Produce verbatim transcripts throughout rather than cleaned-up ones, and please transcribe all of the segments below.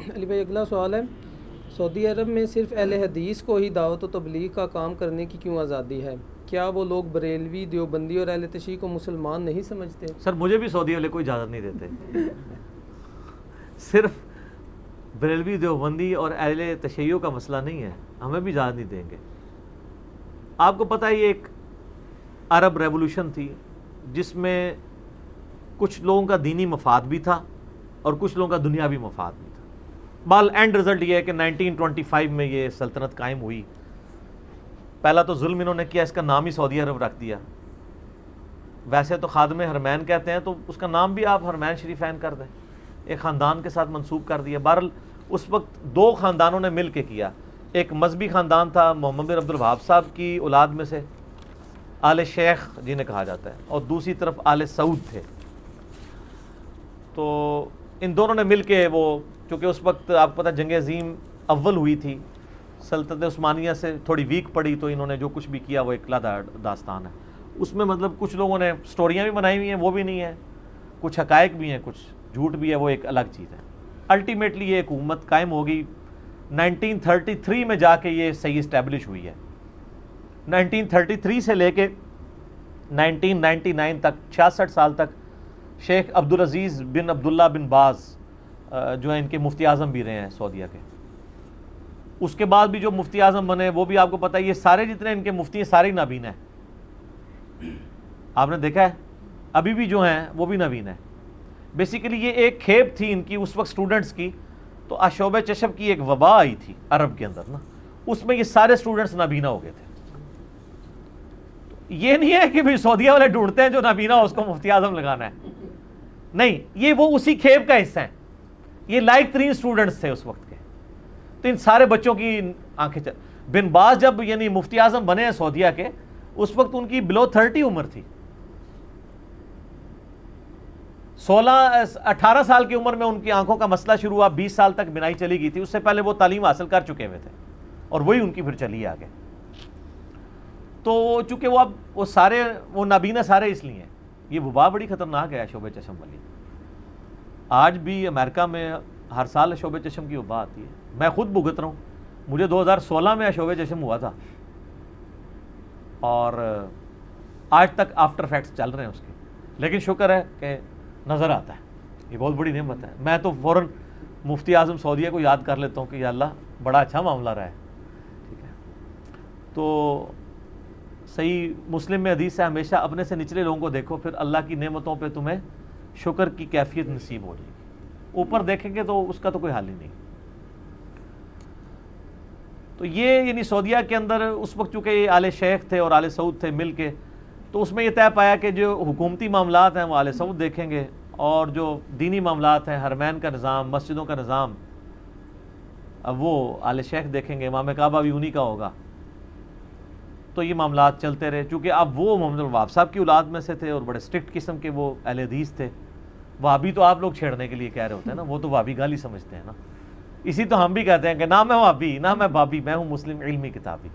अली भाई अगला सवाल है, सऊदी अरब में सिर्फ अहले हदीस को ही दावत व तबलीग का काम करने की क्यों आज़ादी है? क्या वो लोग बरेलवी, देवबंदी और अहले तशय्युअ को मुसलमान नहीं समझते? सर मुझे भी सऊदी वाले कोई इजाज़त नहीं देते सिर्फ बरेलवी, देवबंदी और अहले तशय्युअ का मसला नहीं है, हमें भी इजाज़त नहीं देंगे। आपको पता है ये एक अरब रेवोल्यूशन थी जिसमें कुछ लोगों का दीनी मफाद भी था और कुछ लोगों का दुनियावी मफाद भी था। बाल एंड रिजल्ट ये है कि नाइनटीन ट्वेंटी फाइव में ये सल्तनत कायम हुई। पहला तो जुल्म इन्होंने किया, इसका नाम ही सऊदी अरब रख दिया। वैसे तो खादम हरमैन कहते हैं, तो उसका नाम भी आप हरमैन शरीफैन कर दें, एक ख़ानदान के साथ मंसूब कर दिया। बहरहाल उस वक्त दो ख़ानदानों ने मिल के किया। एक मजहबी ख़ानदान था मोहम्मद बिन अब्दुल वहाब साहब की औलाद में से, आले शेख जिन्हें कहा जाता है, और दूसरी तरफ आले सऊद थे। तो इन दोनों ने मिल के वो, चूँकि उस वक्त आपको पता जंग अज़ीम अव्वल हुई थी, सल्तनत उस्मानिया से थोड़ी वीक पड़ी, तो इन्होंने जो कुछ भी किया वो एक अलग दास्तान है। उसमें मतलब कुछ लोगों ने स्टोरियाँ भी बनाई हुई हैं, वो भी नहीं है, कुछ हकायक भी हैं, कुछ झूठ भी है, वो एक अलग चीज़ है। अल्टीमेटली ये हुकूमत कायम होगी नाइनटीन थर्टी थ्री में जाके, ये सही इस्टेब्लिश हुई है। नाइनटीन थर्टी थ्री से लेके नाइनटीन नाइंटी नाइन तक, छियासठ साल तक शेख अब्दुल अजीज़ बिन अब्दुल्ला बिन बाज़ जो है इनके मुफ्ती आज़म भी रहे हैं सऊदीया के। उसके बाद भी जो मुफ्ती आज़म बने वो भी आपको पता है, ये सारे जितने इनके मुफ्ती हैं सारे नाबीना हैं। आपने देखा है अभी भी जो हैं वो भी नवीन है। बेसिकली ये एक खेप थी इनकी उस वक्त स्टूडेंट्स की, तो आशोब चशब की एक वबा आई थी अरब के अंदर ना, उसमें ये सारे स्टूडेंट्स नाबीना हो गए थे। तो ये नहीं है कि भाई सऊदीया वाले ढूंढते हैं जो नाबीना हो उसको मुफ्ती आज़म लगाना है, नहीं, ये वो उसी खेप का हिस्सा है। ये लायक तरीन स्टूडेंट्स थे उस वक्त के, तो इन सारे बच्चों की आंखें चल। बिन बाज जब यानी मुफ्ती आज़म बने हैं सऊदीया के, उस वक्त उनकी बिलो थर्टी उम्र थी। सोलह अठारह साल की उम्र में उनकी आंखों का मसला शुरू हुआ, बीस साल तक बिनाई चली गई थी। उससे पहले वो तालीम हासिल कर चुके हुए थे और वही उनकी फिर चली आगे। तो चूंकि वो अब वो सारे वो नाबीना सारे इसलिए हैं, ये वबा बड़ी खतरनाक है शोबे चशम वाली। आज भी अमेरिका में हर साल शोबे चशम की वबा आती है। मैं खुद भुगत रहा हूँ, मुझे दो हज़ार सोलह में शोबे चशम हुआ था और आज तक आफ्टर इफेक्ट्स चल रहे हैं उसके, लेकिन शुक्र है कि नज़र आता है, ये बहुत बड़ी नेमत है। मैं तो फ़ौरन मुफ्ती आज़म सऊदीया को याद कर लेता हूँ कि या अल्लाह बड़ा अच्छा मामला रहा है। ठीक है, तो सही मुस्लिम में हदीस है, हमेशा अपने से निचले लोगों को देखो, फिर अल्लाह की नेमतों पे तुम्हें शुक्र की कैफियत नसीब हो जाएगी। ऊपर देखेंगे तो उसका तो कोई हाल ही नहीं। तो ये यानी सऊदीया के अंदर उस वक्त चूँकि ये आले शेख थे और आले सऊद थे मिल के, तो उसमें यह तय पाया कि जो हुकूमती मामलात हैं वो आले सऊद देखेंगे और जो दीनी मामलात हैं, हरमैन का निज़ाम, मस्जिदों का निज़ाम, अब वो आले शेख देखेंगे, इमाम काबा भी उन्हीं का होगा। तो ये मामलात चलते रहे। चूँकि अब वो मोहम्मद वहाब साहब की औलाद में से थे और बड़े स्ट्रिक्ट किस्म के वो अहले हदीस थे। वहाबी तो आप लोग छेड़ने के लिए कह रहे होते हैं ना, वो तो वहाबी गाली समझते हैं ना। इसी तो हम भी कहते हैं कि ना मैं वहाबी, ना मैं बाबी, मैं हूँ मुस्लिम इल्मी किताबी।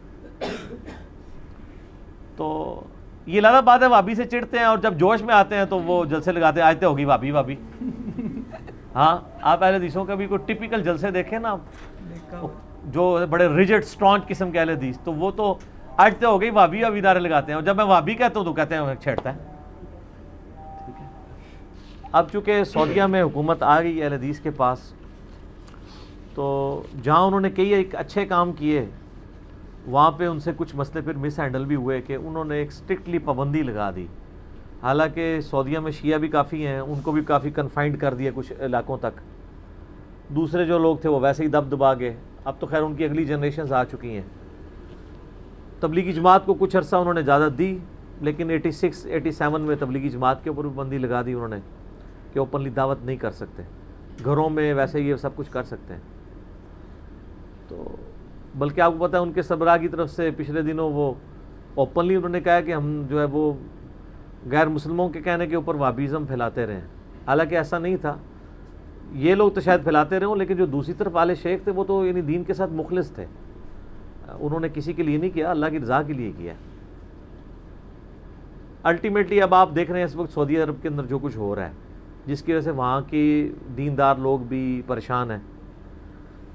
तो ये लादा बात है, भाभी से चिढ़ते हैं और जब जोश में आते हैं तो वो जलसे लगाते हैं, आज तो होगी भाभी भाभी। हाँ, आप अहले हदीसों का भी कोई टिपिकल जलसे देखें ना, जो बड़े रिजिड स्ट्रॉन्ग किस्म के अहले हदीस, तो वो तो आज तो हो गई भाभी भाभी नारे लगाते हैं, और जब मैं भाभी कहता हूँ तो कहते हैं छेड़ता है। ठीक है, अब चूँकि सऊदीया में हुकूमत आ गई अहले हदीस के पास, तो जहाँ उन्होंने कई एक अच्छे काम किए, वहाँ पे उनसे कुछ मसले फिर मिस हैंडल भी हुए कि उन्होंने एक स्ट्रिक्टली पाबंदी लगा दी। हालांकि सऊदीया में शिया भी काफ़ी हैं, उनको भी काफ़ी कन्फाइंड कर दिया कुछ इलाकों तक। दूसरे जो लोग थे वो वैसे ही दब दबा गए। अब तो खैर उनकी अगली जनरेशन आ चुकी हैं। तबलीगी जमात को कुछ अरसा उन्होंने इजाज़त दी, लेकिन छियासी सत्तासी में तबलीगी जमात के ऊपर भी बंदी लगा दी उन्होंने कि ओपनली दावत नहीं कर सकते, घरों में वैसे ये सब कुछ कर सकते हैं। तो बल्कि आपको पता है उनके सबरा की तरफ से पिछले दिनों वो ओपनली उन्होंने कहा कि हम जो है वो गैर मुसलमानों के कहने के ऊपर वहाबिज़म फैलाते रहे। हालांकि ऐसा नहीं था, ये लोग तो शायद फैलाते रहे हों, लेकिन जो दूसरी तरफ आले शेख थे वो तो यानी दीन के साथ मुखलिस थे। उन्होंने किसी के लिए नहीं किया, अल्लाह की रज़ा के लिए किया। अल्टीमेटली अब आप देख रहे हैं इस वक्त सऊदी अरब के अंदर जो कुछ हो रहा है, जिसकी वजह से वहाँ के दीनदार लोग भी परेशान हैं।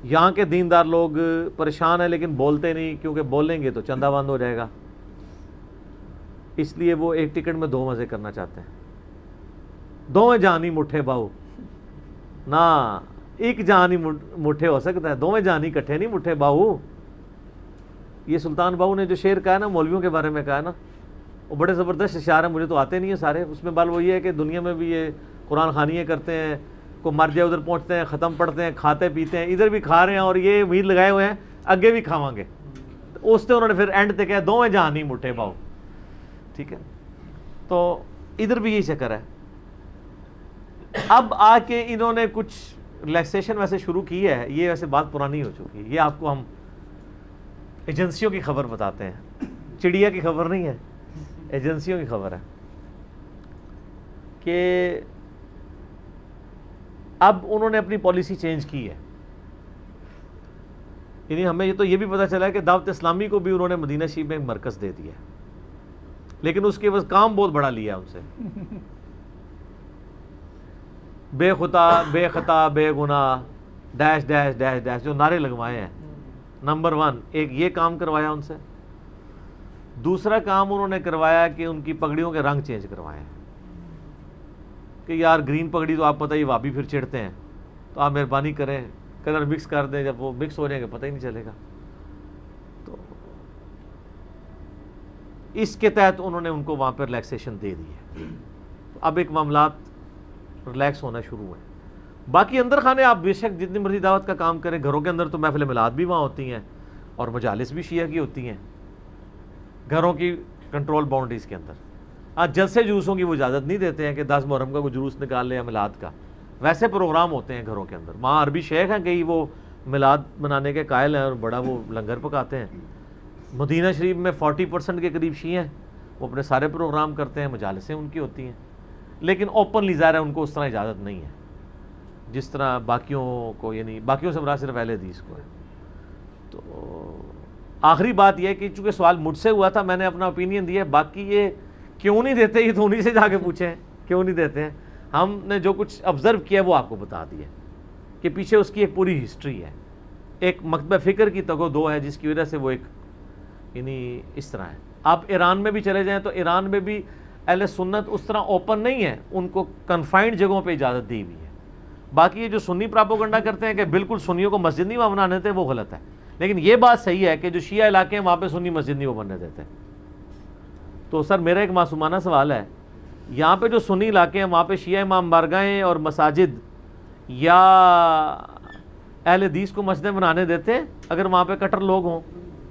यहाँ के दीनदार लोग परेशान हैं लेकिन बोलते नहीं, क्योंकि बोलेंगे तो चंदा बंद हो जाएगा, इसलिए वो एक टिकट में दो मज़े करना चाहते हैं। दोवें जानी मुठे बाऊ ना, एक जानी मुठे हो सकता है, दोवें जानी इकट्ठे नहीं मुठे बाऊ। ये सुल्तान बाऊ ने जो शेर कहा है ना, मौलवियों के बारे में कहा है ना, वो बड़े ज़बरदस्त शेर हैं, मुझे तो आते नहीं है सारे। उसमें बाल वो ये है कि दुनिया में भी ये कुरान खानियाँ करते हैं, को मर जाए उधर पहुँचते हैं, ख़त्म पढ़ते हैं, खाते पीते हैं, इधर भी खा रहे हैं और ये उम्मीद लगाए हुए हैं आगे भी खावांगे। तो उससे उन्होंने फिर एंड तक कहा दोवें जानी मुठे बाऊ, ठीक है। तो इधर भी यही चक्कर है। अब आके इन्होंने कुछ रिलैक्सेशन वैसे शुरू की है, ये वैसे बात पुरानी हो चुकी है, ये आपको हम एजेंसियों की खबर बताते हैं, चिड़िया की खबर नहीं है, एजेंसियों की खबर है कि अब उन्होंने अपनी पॉलिसी चेंज की है। यानी हमें ये तो ये भी पता चला है कि दावत इस्लामी को भी उन्होंने मदीना शरीफ में एक मरकज़ दे दिया, लेकिन उसके बस काम बहुत बड़ा लिया उनसे। बेखुदा बेखता बेगुना डैश डैश डैश डैश जो नारे लगवाए हैं, नंबर वन एक ये काम करवाया उनसे। दूसरा काम उन्होंने करवाया कि उनकी पगड़ियों के रंग चेंज करवाए हैं कि यार ग्रीन पगड़ी तो आप पता ही वाबी फिर चिढ़ते हैं, तो आप मेहरबानी करें कलर मिक्स कर दें, जब वो मिक्स हो जाएंगे पता ही नहीं चलेगा। तो इसके तहत उन्होंने उनको वहाँ पर रिलैक्सेशन दे दी है। तो अब एक मामलात रिलैक्स होना शुरू है। बाकी अंदर खाने आप बेशक जितनी मर्जी दावत का काम करें, घरों के अंदर तो महफिल मिलाद भी वहाँ होती हैं और मजालिस भी शिया की होती हैं, घरों की कंट्रोल बाउंड्रीज़ के अंदर। आज जलसे जुलूसों की वो इजाज़त नहीं देते हैं कि दस मुहर्रम का कोई जुलूस निकाल ले या मिलाद का, वैसे प्रोग्राम होते हैं घरों के अंदर। वहाँ अरबी शेख हैं कई, वो मिलाद बनाने के कायल हैं और बड़ा वो लंगर पकाते हैं। मदीना शरीफ में चालीस परसेंट के करीब शिया हैं, वो अपने सारे प्रोग्राम करते हैं, मजालिसें उनकी होती हैं, लेकिन ओपनली ज़ाहिर है उनको उस तरह इजाज़त नहीं है जिस तरह बाकियों को, यानी बाकियों से बड़ा सिर्फ अहले हदीस को है। तो आखिरी बात यह है कि चूँकि सवाल मुझसे हुआ था, मैंने अपना ओपिनियन दिया, बाकी ये क्यों नहीं देते ये तो उन्हीं से जाके पूछें क्यों नहीं देते हैं। हमने जो कुछ ऑब्ज़र्व किया वो आपको बता दिया कि पीछे उसकी एक पूरी हिस्ट्री है, एक मकतब फ़िक्र की तगो दो है जिसकी वजह से वो एक यानी इस तरह है। आप ईरान में भी चले जाएँ तो ईरान में भी अहले सुन्नत उस तरह ओपन नहीं है, उनको कन्फाइंड जगहों पे इजाज़त दी हुई है। बाकी ये जो सुन्नी प्रापोगंडा करते हैं कि बिल्कुल सुन्नियों को मस्जिद नहीं वहाँ बनाने देते, वो गलत है। लेकिन ये बात सही है कि जो शिया इलाके हैं वहाँ पे सुन्नी मस्जिद नहीं वो बनने देते। तो सर मेरा एक मासूमाना सवाल है, यहाँ पे जो सुन्नी इलाके हैं वहाँ पे शिया इमाम बारगाहें और मसाजिद या अहले हदीस को मस्जिदें बनाने देते हैं अगर वहाँ पे कट्टर लोग हों?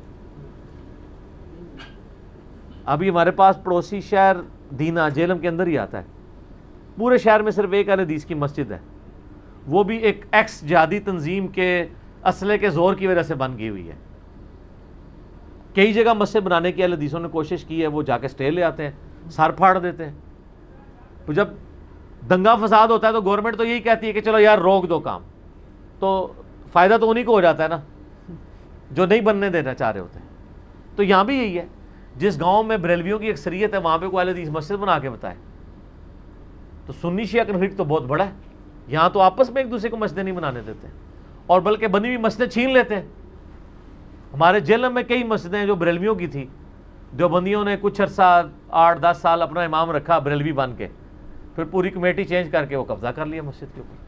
अभी हमारे पास पड़ोसी शहर दीना जेलम के अंदर ही आता है, पूरे शहर में सिर्फ एक अहले हदीस की मस्जिद है, वो भी एक एक्स जिहादी तंजीम के असले के जोर की वजह से बन गई हुई है। कई जगह मस्जिद बनाने की अहले हदीसों ने कोशिश की है, वो जाके स्टे ले आते हैं, सर फाड़ देते हैं। तो जब दंगा फसाद होता है तो गवर्नमेंट तो यही कहती है कि चलो यार रोक दो काम, तो फ़ायदा तो उन्हीं को हो जाता है ना जो नहीं बनने देना चाह रहे होते हैं। तो यहाँ भी यही है, जिस गांव में बरेलवियों की अक्सरियत है वहाँ पे कोई अहले हदीस मस्जिद बना के बताए। तो सुन्नी शिया कन्फ्लिक्ट तो बहुत बड़ा है, यहाँ तो आपस में एक दूसरे को मस्जिदें नहीं बनाने देते और बल्कि बनी हुई मस्जिदें छीन लेते हैं। हमारे जेल में कई मस्जिदें जो बरेलवियों की थी, देवबंदियों ने कुछ अर्सा आठ दस साल अपना इमाम रखा बरेलवी बन के, फिर पूरी कमेटी चेंज करके वो कब्जा कर लिया मस्जिद के ऊपर।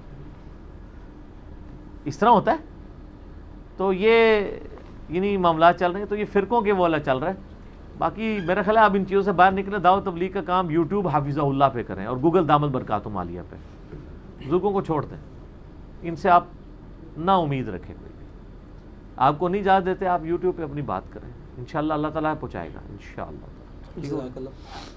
इस तरह होता है। तो ये यानी मामला चल रहे हैं, तो ये फ़िरकों के वाला चल रहा है। बाकी मेरा ख्याल है आप इन चीज़ों से बाहर निकलें, दावत तबलीग का काम यूट्यूब हाफिज़हुल्लाह पे करें और गूगल दामद बरकातुहू मालिया पे, बुजुर्गों को छोड़ दें, इनसे आप ना उम्मीद रखें। कोई आपको नहीं इजाज़त देते, आप यूट्यूब पे अपनी बात करें, इंशाअल्लाह अल्लाह ताला पहुँचाएगा इंशाअल्लाह।